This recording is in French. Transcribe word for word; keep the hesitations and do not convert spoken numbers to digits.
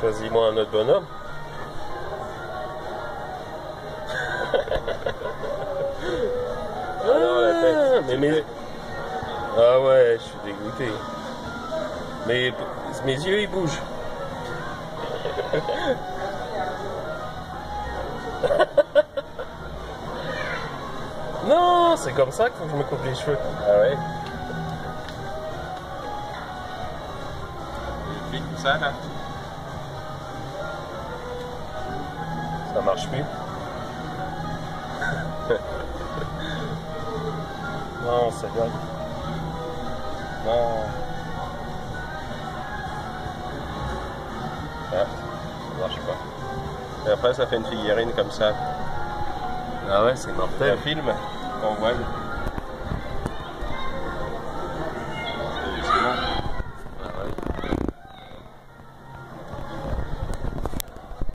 Choisis-moi un autre bonhomme. Ah non, la tête. Mais mes... Ah ouais, je suis dégoûté. Mais mes yeux, ils bougent. Non, c'est comme ça qu'il faut que je me coupe les cheveux. Ah ouais? Il fait tout ça, là? Ça marche plus. Non, c'est dingue. Non. Ah, ça marche pas. Et après, ça fait une figurine comme ça. Ah ouais, c'est Un mortel. film qu'on voit.